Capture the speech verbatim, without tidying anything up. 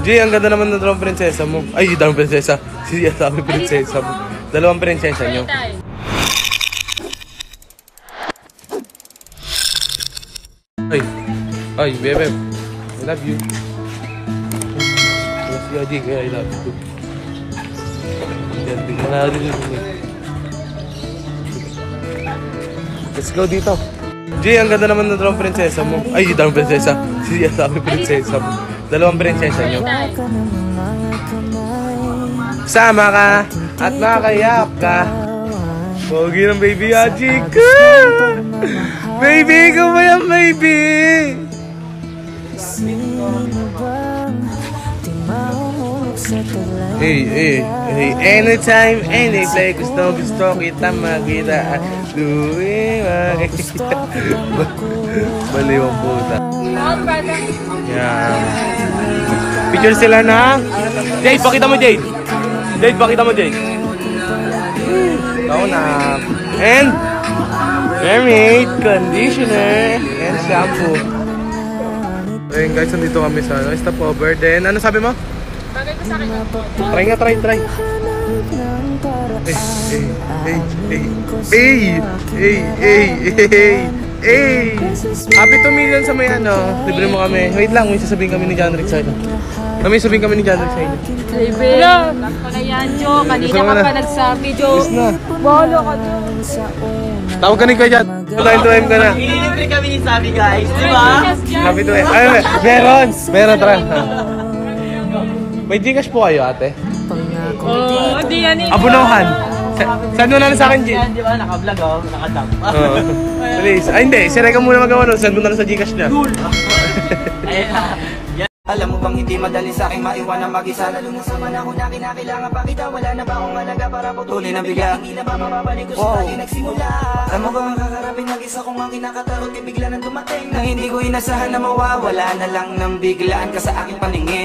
Jay, ang ganda naman ng dalawang prinsesa mo. Ay, dalawang prinsesa. Siya sabi prinsesa mo. Dalawang prinsesa nyo. Ay, ay, bebe. I love you. Si Adi, kaya I love you. Yan, bigla na rin yun. Let's go dito. Jay, ang ganda naman ng dalawang prinsesa mo. Ay, dalawang prinsesa. Siya sabi prinsesa mo. Dalawang prinsesa nyo. Sama ka at makakayak ka. Pogi ng baby Haji ka. Baby ko ba yan, baby? Hey, hey, hey. Anytime, any place. Gusto, gusto kita makita. Duwi, makikita. Baliw ang puta. Yan. Picture sila na. Jade, pakita mo, Jade. Jade, pakita mo, Jade. Ikaw na. And Mermaid, conditioner, and shampoo. Ayun guys, nandito kami sa ano, stopover. Then, ano sabi mo? Bagay ko sa akin. Try nga, try, try. Hey, hey, hey, hey, hey, hey, hey, hey, hey. Happy two million sa may ano, libre mo kami. Wait lang, may sasabihin kami ni John Rick sa inyo. May sasabihin kami ni John Rick sa inyo. Baby! Love ko na yan, Jo. Kanina ka pa nagsabi, Jo. Bolo ka, Jo. Tawag ka ni Kuya Jan. Time to time ka na. Ililibre kami ni Sabi guys, di ba? Happy to time. Ay, meron. Meron, tara. May Gcash po kayo, ate? Oo, di yan eh. Abunuhan. Saan mo na lang sa akin, Jin? Yan, di ba? Naka-vlog oh, naka-dump. Oo. Please. Ay, hindi. Sinay ka muna magawa nun. Saan mo na lang sa Gcash niya? Cool. Ayun na. Alam mo bang hindi madali sa akin maiwan ang mag-isa. Lalo na sa manahon na kinakailangan pa kita. Wala na ba akong alaga para putulin ang bigla. Hindi na ba mababalik ko sa tayo nagsimula. Alam mo bang ang kakarapin mag-isa kung ang kinakatarot. Bigla nang dumating na hindi ko inasahan na mawawala na lang ng biglaan ka sa aking paningin.